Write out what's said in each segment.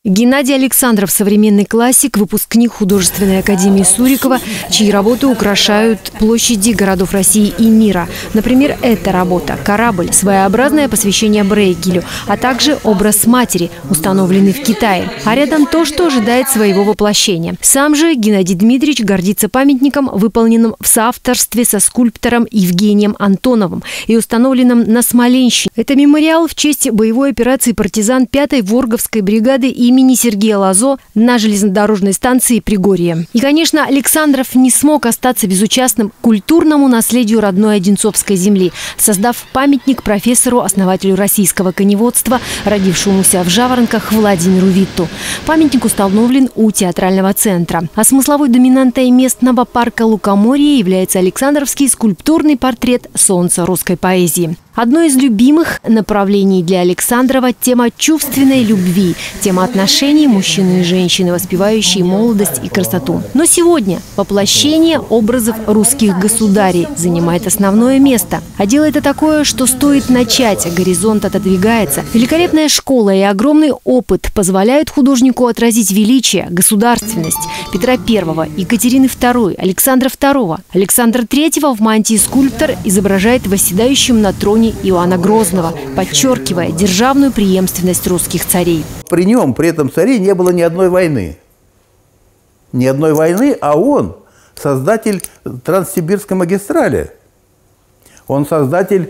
Геннадий Александров – современный классик, выпускник художественной академии Сурикова, чьи работы украшают площади городов России и мира. Например, эта работа «Корабль» – своеобразное посвящение Брейгелю, а также образ матери, установленный в Китае. А рядом то, что ожидает своего воплощения. Сам же Геннадий Дмитриевич гордится памятником, выполненным в соавторстве со скульптором Евгением Антоновым и установленным на Смоленщине. Это мемориал в честь боевой операции партизан 5-й Ворговской бригады имени Сергея Лазо на железнодорожной станции Пригорье. И, конечно, Александров не смог остаться безучастным культурному наследию родной Одинцовской земли, создав памятник профессору, основателю российского коневодства, родившемуся в Жаворонках Владимиру Витту. Памятник установлен у театрального центра. А смысловой доминантой местного парка Лукоморье является Александровский скульптурный портрет солнца русской поэзии. Одно из любимых направлений для Александрова – тема чувственной любви, тема отношений мужчины и женщины, воспевающие молодость и красоту. Но сегодня воплощение образов русских государей занимает основное место. А дело это такое, что стоит начать, а горизонт отодвигается. Великолепная школа и огромный опыт позволяют художнику отразить величие, государственность Петра I, Екатерины II, Александра II. Александра III в мантии скульптор изображает восседающим на троне Иоанна Грозного, подчеркивая державную преемственность русских царей. При этом царе не было ни одной войны. Ни одной войны, а он создатель Транссибирской магистрали. Он создатель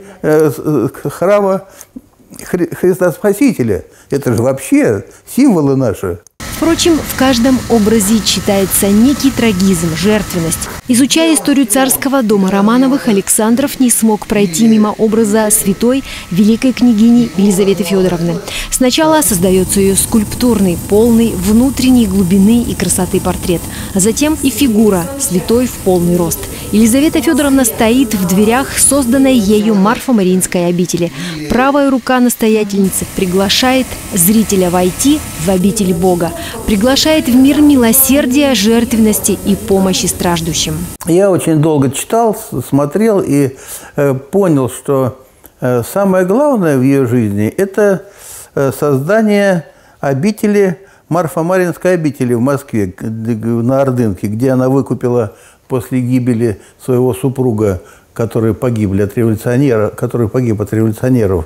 храма Христа Спасителя. Это же вообще символы наши. Впрочем, в каждом образе читается некий трагизм, жертвенность. Изучая историю царского дома Романовых, Александров не смог пройти мимо образа святой великой княгини Елизаветы Федоровны. Сначала создается ее скульптурный, полный внутренней глубины и красоты портрет, а затем и фигура святой в полный рост. Елизавета Федоровна стоит в дверях созданной ею Марфо-Мариинской обители. Правая рука настоятельницы приглашает зрителя войти в обитель Бога, приглашает в мир милосердия, жертвенности и помощи страждущим. Я очень долго читал, смотрел и понял, что самое главное в ее жизни – это создание обители, Марфо-Мариинской обители в Москве, на Ордынке, где она выкупила после гибели своего супруга, который погиб от революционеров,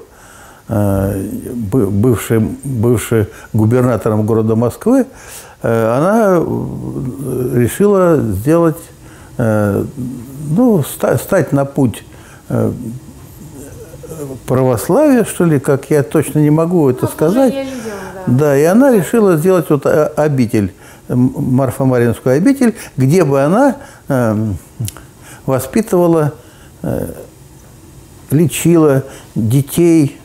бывший губернатором города Москвы, она решила сделать, стать на путь православия, что ли, как я точно не могу это сказать. Да, и она решила сделать вот обитель, Марфо-Мариинскую обитель, где бы она воспитывала, лечила детей,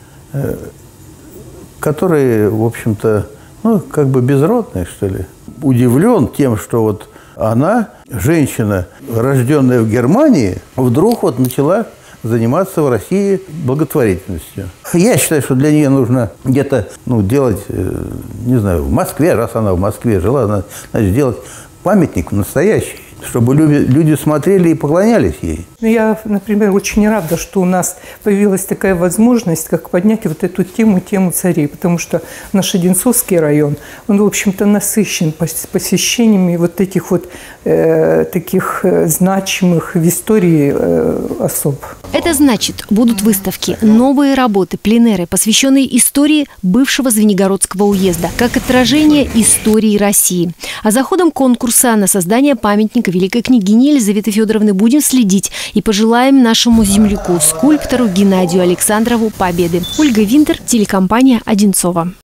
которые, в общем-то, как бы безродные, что ли. Удивлен тем, что вот она, женщина, рожденная в Германии, вдруг вот начала заниматься в России благотворительностью. Я считаю, что для нее нужно где-то делать, не знаю, в Москве, раз она в Москве жила, она, значит, сделать памятник настоящий, чтобы люди смотрели и поклонялись ей. Я, например, очень рада, что у нас появилась такая возможность, как поднять вот эту тему царей, потому что наш Одинцовский район, он, в общем-то, насыщен посещениями вот этих вот таких значимых в истории особ. Это значит, будут выставки, новые работы, пленеры, посвященные истории бывшего Звенигородского уезда, как отражение истории России. А за ходом конкурса на создание памятника великой княгини Елизаветы Федоровны будем следить и пожелаем нашему земляку, скульптору Геннадию Александрову победы. Ольга Винтер, телекомпания «Одинцова».